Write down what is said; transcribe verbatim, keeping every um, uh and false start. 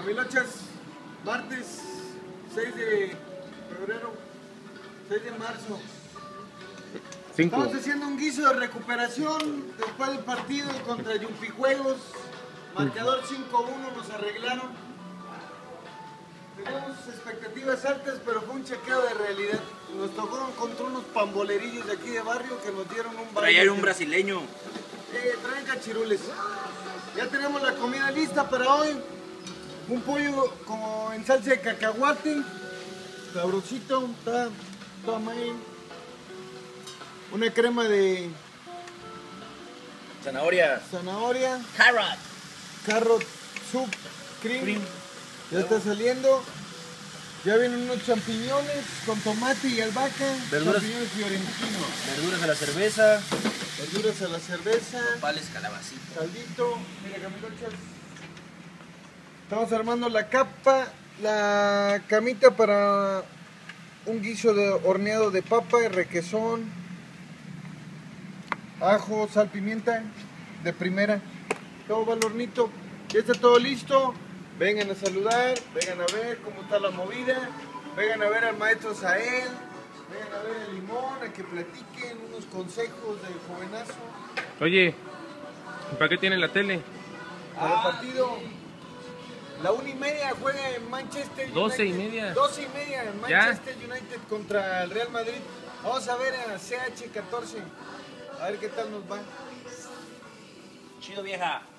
Camilochas, martes seis de febrero, seis de marzo. Cinco. Estamos haciendo un guiso de recuperación después del partido contra Yumpijuegos. Marcador cinco uno, nos arreglaron. Teníamos expectativas altas, pero fue un chequeo de realidad. Nos tocó contra unos pambolerillos de aquí de barrio que nos dieron un baile. Traían un brasileño. Eh, traen cachirules. Ya tenemos la comida lista para hoy. Un pollo como en salsa de cacahuate. Sabrosito, está todo amén. Una crema de Zanahoria. zanahoria. Carrot. Carrot soup cream. Cream. Ya está saliendo. Ya vienen unos champiñones con tomate y albahaca. Verduras. Champiñones fiorentinos. Verduras a la cerveza. Verduras a la cerveza. Pales, calabacita. Caldito. Mira, Camilochas. Estamos armando la capa, la camita para un guiso de horneado de papa, requesón, ajo, sal, pimienta de primera. Todo va al hornito. Ya está todo listo. Vengan a saludar, vengan a ver cómo está la movida, vengan a ver al maestro Sael, vengan a ver el Limón, a que platiquen unos consejos del jovenazo. Oye, ¿para qué tienen la tele? Para el partido, la una y media juega en Manchester United. Doce y media. Doce y media en Manchester United contra el Real Madrid. Vamos a ver a C H catorce, a ver qué tal nos va. Chido, vieja.